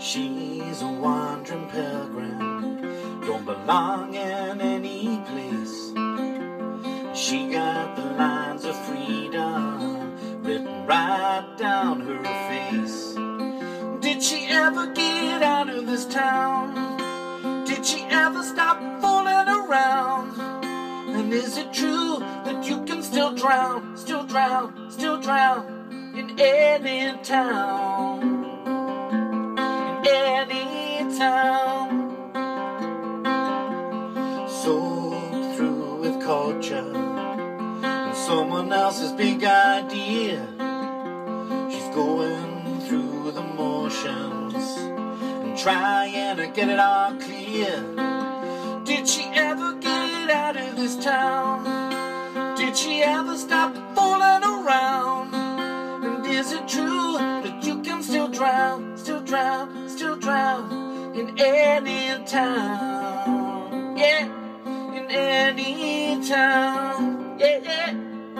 She's a wandering pilgrim, don't belong in any place. She got the lines of freedom written right down her face. Did she ever get out of this town? Did she ever stop fooling around? And is it true that you can still drown, still drown, still drown in any town? Any town. Soaked through with culture and someone else's big idea. She's going through the motions and trying to get it all clear. Did she ever get out of this town? Did she ever stop fooling around? And is it true that you can still drown, still drown, still drown in any town? Yeah, in any town. Yeah, yeah.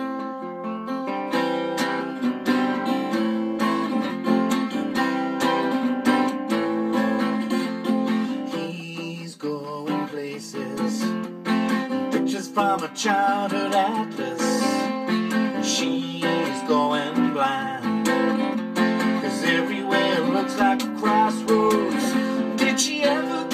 He's going places, pictures from a childhood atlas. She's going blind, 'cause everywhere looks like a crossroads. Did she ever